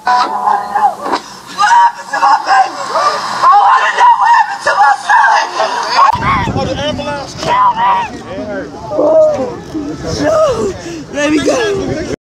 What happened to my baby? I want to know what happened to my son! Oh, the ambulance. Kill me! Let me go.